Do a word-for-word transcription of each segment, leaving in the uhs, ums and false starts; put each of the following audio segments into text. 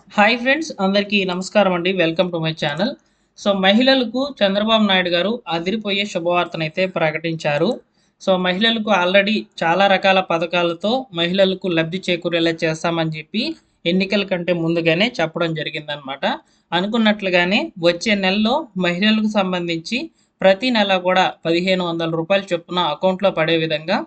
Hi friends, అందరికీ నమస్కారం అండి. Welcome to my channel. So మహిళలకు చంద్రబాబు నాయుడు గారు అదిరిపోయే శుభవార్తనైతే ప్రకటించారు. సో మహిళలకు ఆల్రెడీ చాలా రకాల పథకాలతో మహిళలకు లబ్ధి చేకూరేలా చేస్తామని చెప్పి ఎన్నికల కంటే ముందుగానే చెప్పడం జరిగిందనమాట. అనుకున్నట్లుగానే వచ్చే నెలలో మహిళలకు సంబంధించి ప్రతి నెల కూడా పదిహేను వందల రూపాయల చొప్పున అకౌంట్లో పడే విధంగా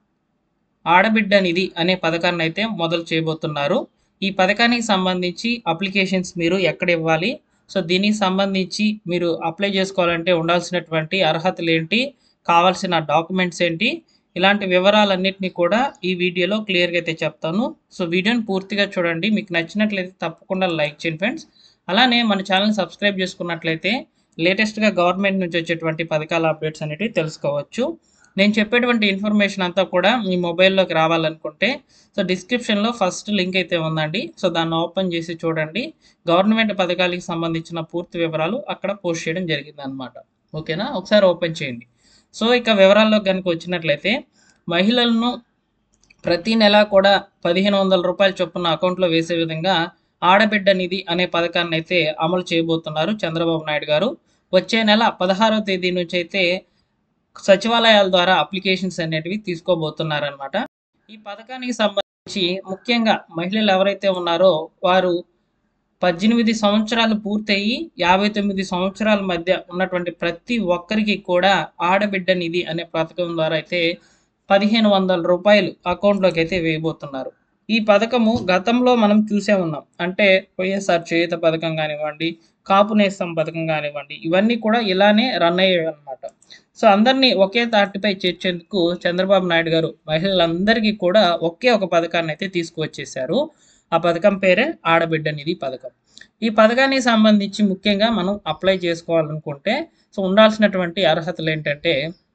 ఆడబిడ్డ నిధి అనే పథకాన్ని అయితే మొదలు చేయబోతున్నారు. ఈ పథకానికి సంబంధించి అప్లికేషన్స్ మీరు ఎక్కడ ఇవ్వాలి? సో దీనికి సంబంధించి మీరు అప్లై చేసుకోవాలంటే ఉండాల్సినటువంటి అర్హతలు ఏంటి? కావాల్సిన డాక్యుమెంట్స్ ఏంటి? ఇలాంటి వివరాలన్నిటిని కూడా ఈ వీడియోలో క్లియర్‌గా అయితే చెప్తాను. సో వీడియోని పూర్తిగా చూడండి. మీకు నచ్చినట్లయితే తప్పకుండా లైక్ చేయండి ఫ్రెండ్స్. అలానే మన ఛానెల్‌ని సబ్స్క్రైబ్ చేసుకున్నట్లయితే లేటెస్ట్‌గా గవర్నమెంట్ నుంచి వచ్చేటువంటి పథకాల అప్డేట్స్ అనేటివి తెలుసుకోవచ్చు. నేను చెప్పేటువంటి ఇన్ఫర్మేషన్ అంతా కూడా మీ మొబైల్లోకి రావాలనుకుంటే సో డిస్క్రిప్షన్లో ఫస్ట్ లింక్ అయితే ఉందండి. సో దాన్ని ఓపెన్ చేసి చూడండి. గవర్నమెంట్ పథకాలకు సంబంధించిన పూర్తి వివరాలు అక్కడ పోస్ట్ చేయడం జరిగిందనమాట. ఓకేనా, ఒకసారి ఓపెన్ చేయండి. సో ఇక వివరాల్లో కనుక వచ్చినట్లయితే మహిళలను ప్రతి నెల కూడా పదిహేను వందల రూపాయల చొప్పున అకౌంట్లో వేసే విధంగా ఆడబిడ్డ నిధి అనే పథకాన్ని అయితే అమలు చేయబోతున్నారు చంద్రబాబు నాయుడు గారు. వచ్చే నెల పదహారవ తేదీ నుంచి అయితే సచివాలయాల ద్వారా అప్లికేషన్స్ అనేటివి తీసుకోబోతున్నారనమాట. ఈ పథకానికి సంబంధించి ముఖ్యంగా మహిళలు ఎవరైతే ఉన్నారో వారు పద్దెనిమిది సంవత్సరాలు పూర్తయి యాభై తొమ్మిది సంవత్సరాల మధ్య ఉన్నటువంటి ప్రతి ఒక్కరికి కూడా ఆడబిడ్డ నిధి అనే పథకం ద్వారా అయితే పదిహేను వందల రూపాయలు అకౌంట్లోకి అయితే వేయబోతున్నారు. ఈ పథకము గతంలో మనం చూసే ఉన్నాం. అంటే వైఎస్ఆర్ చేయూత పథకం కానివ్వండి, కాపు నేస్తం పథకం కానివ్వండి, ఇవన్నీ కూడా ఇలానే రన్ అయ్యేవి అనమాట. సో అందరినీ ఒకే తాటిపై చేర్చేందుకు చంద్రబాబు నాయుడు గారు మహిళలందరికీ కూడా ఒకే ఒక పథకాన్ని అయితే తీసుకువచ్చేశారు. ఆ పథకం పేరే ఆడబిడ్డ నిధి పథకం. ఈ పథకానికి సంబంధించి ముఖ్యంగా మనం అప్లై చేసుకోవాలనుకుంటే సో ఉండాల్సినటువంటి అర్హతలు ఏంటంటే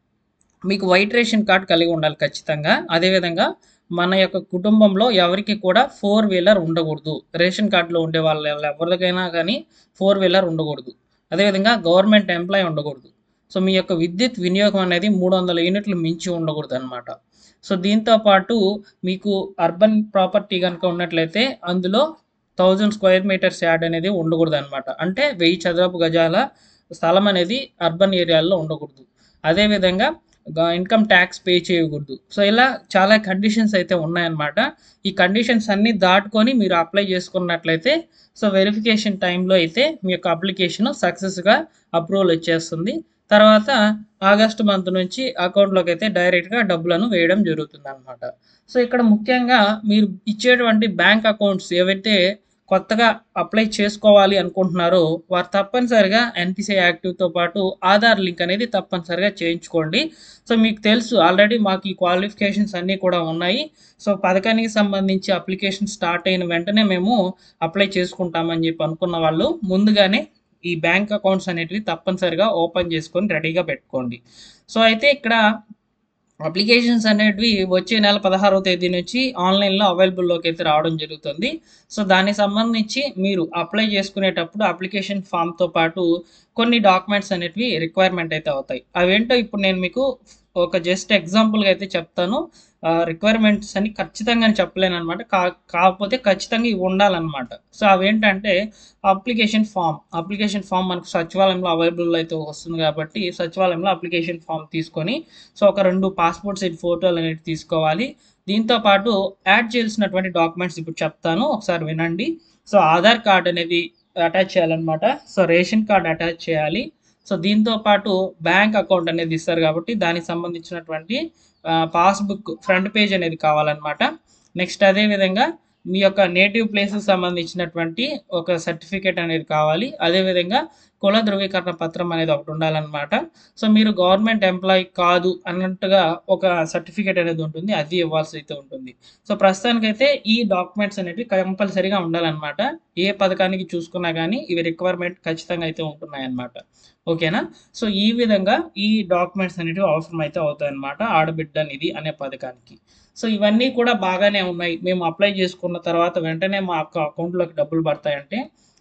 మీకు వైట్ రేషన్ కార్డ్ కలిగి ఉండాలి ఖచ్చితంగా. అదేవిధంగా మన యొక్క కుటుంబంలో ఎవరికి కూడా ఫోర్ వీలర్ ఉండకూడదు. రేషన్ కార్డులో ఉండే వాళ్ళ ఎవరికైనా కానీ ఫోర్ వీలర్ ఉండకూడదు. అదేవిధంగా గవర్నమెంట్ ఎంప్లాయీ ఉండకూడదు. సో మీ యొక్క విద్యుత్ వినియోగం అనేది మూడు వందల యూనిట్లు మించి ఉండకూడదు అనమాట. సో దీంతో పాటు మీకు అర్బన్ ప్రాపర్టీ కనుక ఉన్నట్లయితే అందులో థౌజండ్ స్క్వేర్ మీటర్స్ యార్డ్ అనేది ఉండకూడదు అనమాట. అంటే వెయ్యి చదరపు గజాల స్థలం అనేది అర్బన్ ఏరియాల్లో ఉండకూడదు. అదేవిధంగా ఇన్కమ్ ట్యాక్స్ పే చేయకూడదు. సో ఇలా చాలా కండిషన్స్ అయితే ఉన్నాయన్నమాట. ఈ కండిషన్స్ అన్నీ దాటుకొని మీరు అప్లై చేసుకున్నట్లయితే సో వెరిఫికేషన్ టైంలో అయితే మీ యొక్క అప్లికేషన్ సక్సెస్గా అప్రూవల్ వచ్చేస్తుంది. తర్వాత ఆగస్టు మంత్ నుంచి అకౌంట్లోకి అయితే డైరెక్ట్గా డబ్బులను వేయడం జరుగుతుంది అనమాట. సో ఇక్కడ ముఖ్యంగా మీరు ఇచ్చేటువంటి బ్యాంక్ అకౌంట్స్ ఏవైతే కొత్తగా అప్లై చేసుకోవాలి అనుకుంటున్నారో వారు తప్పనిసరిగా ఎన్పిసిఐ యాక్టివ్తో పాటు ఆధార్ లింక్ అనేది తప్పనిసరిగా చేయించుకోండి. సో మీకు తెలుసు ఆల్రెడీ మాకు ఈ క్వాలిఫికేషన్స్ అన్నీ కూడా ఉన్నాయి. సో పథకానికి సంబంధించి అప్లికేషన్ స్టార్ట్ అయిన వెంటనే మేము అప్లై చేసుకుంటామని చెప్పి అనుకున్న వాళ్ళు ముందుగానే ఈ బ్యాంక్ అకౌంట్స్ అనేటివి తప్పనిసరిగా ఓపెన్ చేసుకొని రెడీగా పెట్టుకోండి. సో అయితే ఇక్కడ అప్లికేషన్స్ అనేటివి వచ్చే నెల పదహారవ తేదీ నుంచి ఆన్లైన్లో అవైలబుల్లోకి అయితే రావడం జరుగుతుంది. సో దానికి సంబంధించి మీరు అప్లై చేసుకునేటప్పుడు అప్లికేషన్ ఫామ్తో పాటు కొన్ని డాక్యుమెంట్స్ అనేటివి రిక్వైర్మెంట్ అయితే అవుతాయి. అవేంటో ఇప్పుడు నేను మీకు ఒక జస్ట్ ఎగ్జాంపుల్గా అయితే చెప్తాను. రిక్వైర్మెంట్స్ అని ఖచ్చితంగా చెప్పలేను అనమాట. కా కాకపోతే ఖచ్చితంగా ఇవి ఉండాలన్నమాట. సో అవేంటంటే అప్లికేషన్ ఫామ్ అప్లికేషన్ ఫామ్ మనకు సచివాలయంలో అవైలబుల్ అయితే వస్తుంది కాబట్టి సచివాలయంలో అప్లికేషన్ ఫామ్ తీసుకొని సో ఒక రెండు పాస్పోర్ట్ సైజ్ ఫోటోలు అనేవి తీసుకోవాలి. దీంతో పాటు యాడ్ చేయాల్సినటువంటి డాక్యుమెంట్స్ ఇప్పుడు చెప్తాను, ఒకసారి వినండి. సో ఆధార్ కార్డ్ అనేది అటాచ్ చేయాలన్నమాట. సో రేషన్ కార్డ్ అటాచ్ చేయాలి. సో దీంతో పాటు బ్యాంక్ అకౌంట్ అనేది ఇస్తారు కాబట్టి దానికి సంబంధించినటువంటి పాస్బుక్ ఫ్రంట్ పేజ్ అనేది కావాలన్నమాట. నెక్స్ట్ అదేవిధంగా మీ యొక్క నేటివ్ ప్లేస్కి సంబంధించినటువంటి ఒక సర్టిఫికేట్ అనేది కావాలి. అదేవిధంగా కుల ధృవీకరణ పత్రం అనేది ఒకటి ఉండాలన్నమాట. సో మీరు గవర్నమెంట్ ఎంప్లాయీ కాదు అన్నట్టుగా ఒక సర్టిఫికేట్ అనేది ఉంటుంది, అది ఇవ్వాల్సి అయితే ఉంటుంది. సో ప్రస్తుతానికైతే ఈ డాక్యుమెంట్స్ అనేవి కంపల్సరీగా ఉండాలన్నమాట. ఏ పథకానికి చూసుకున్నా కానీ ఇవి రిక్వైర్మెంట్ ఖచ్చితంగా అయితే ఉంటున్నాయన్నమాట. ఓకేనా. సో ఈ విధంగా ఈ డాక్యుమెంట్స్ అనేవి అవసరం అయితే అవుతాయి అన్నమాట ఆడబిడ్డ నిధి అనే పథకానికి. సో ఇవన్నీ కూడా బాగానే ఉన్నాయి. మేము అప్లై చేసుకున్న తర్వాత వెంటనే మా అక్క అకౌంట్లోకి డబ్బులు పడతాయంటే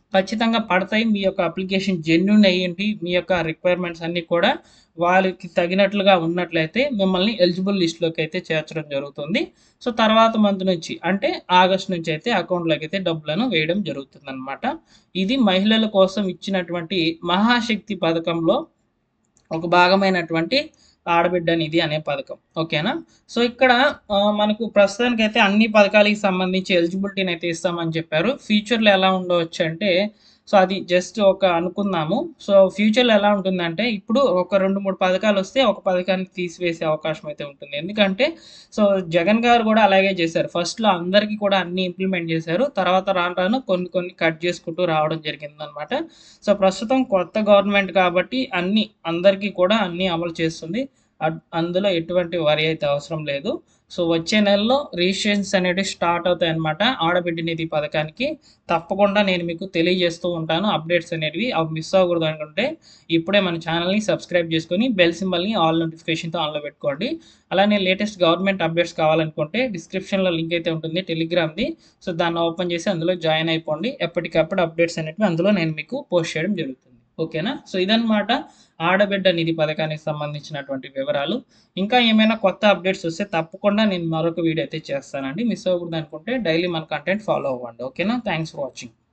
ఖచ్చితంగా పడతాయి. మీ యొక్క అప్లికేషన్ జెన్యూన్ అయ్యుండి, మీ యొక్క రిక్వైర్మెంట్స్ అన్నీ కూడా వాళ్ళకి తగినట్లుగా ఉన్నట్లయితే మిమ్మల్ని ఎలిజిబుల్ లిస్ట్‌లోకి అయితే చేర్చడం జరుగుతుంది. సో, తర్వాత మంత్ నుంచి అంటే ఆగస్ట్ నుంచి అయితే అకౌంట్‌లోకి అయితే డబ్బులను వేయడం జరుగుతుందనమాట. ఇది మహిళల కోసం ఇచ్చినటువంటి మహాశక్తి పథకంలో ఒక భాగమైనటువంటి ఆడబిడ్డ నిధి అనే పథకం. ఓకేనా? సో, ఇక్కడ ఆహ్, మనకు ప్రస్తుతానికైతే అన్ని పథకాలకి సంబంధించి ఎలిజిబిలిటీనైతే ఇస్తామని చెప్పారు. ఫ్యూచర్‌లో ఎలా ఉండవచ్చంటే, సో, అది జస్ట్ ఒక అనుకుందాము. సో, ఫ్యూచర్‌లో ఎలా ఉంటుందంటే, ఇప్పుడు ఒక రెండు, మూడు పథకాలొస్తే ఒక పథకాన్ని తీసివేసే అవకాశం అయితే ఉంటుంది. ఎందుకంటే, సో, జగన్ గారు గూడా అలాగే చేశారు. ఫస్ట్‌లో అందరికీ కూడా అన్నీ ఇంప్లిమెంట్ చేశారు. తర్వాత రాను రాను కొన్ని కొన్ని కట్ చేసుకుంటూ రావడం జరిగిందనమాట. సో, ప్రస్తుతం కొత్త గవర్నమెంట్ కాబట్టి అన్నీ అందరికీ కూడా అన్నీ అమలు చేస్తుంది. అడ్ అందులో ఎటువంటి వరి అయితే అవసరం లేదు. సో, వచ్చే నెలలో రిజిస్ట్రేషన్స్ అనేటివి స్టార్ట్ అవుతాయన్నమాట. ఆడబిడ్డ నిధి పథకానికి. తప్పకుండా నేను మీకు తెలియజేస్తూ ఉంటాను అప్డేట్స్ అనేటివి. అవి మిస్ అవ్వకూడదు అనుకుంటే ఇప్పుడే మన ఛానల్‌ని సబ్స్క్రైబ్ చేసుకొని బెల్ సింబల్‌ని ఆల్ నోటిఫికేషన్‌తో ఆన్‌లో పెట్టుకోండి. అలానే లేటెస్ట్ గవర్నమెంట్ అప్డేట్స్ కావాలనుకుంటే డిస్క్రిప్షన్‌లో లింక్ అయితే ఉంటుంది టెలిగ్రామ్‌ది. సో, దాన్ని ఓపెన్ చేసి అందులో జాయిన్ అయిపోండి. ఎప్పటికప్పుడు అప్డేట్స్ అనేటివి అందులో నేను మీకు పోస్ట్ చేయడం జరుగుతుంది. ఓకేనా? సో, ఇదన్నమాట ఆడబిడ్డ నిధి పథకానికి సంబంధించినటువంటి వివరాలు. ఇంకా ఏమైనా కొత్త అప్డేట్స్ వస్తే తప్పకుండా నేను మరొక వీడియో అయితే చేస్తానండి. మిస్ అవ్వకూడదు అనుకుంటే డైలీ మన కంటెంట్ ఫాలో అవ్వండి. ఓకేనా? Thanks for watching.